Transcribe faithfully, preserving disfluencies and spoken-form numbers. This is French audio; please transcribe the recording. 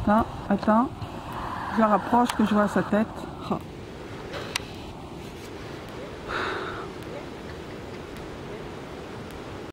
Attends, attends. Je la rapproche que je vois sa tête.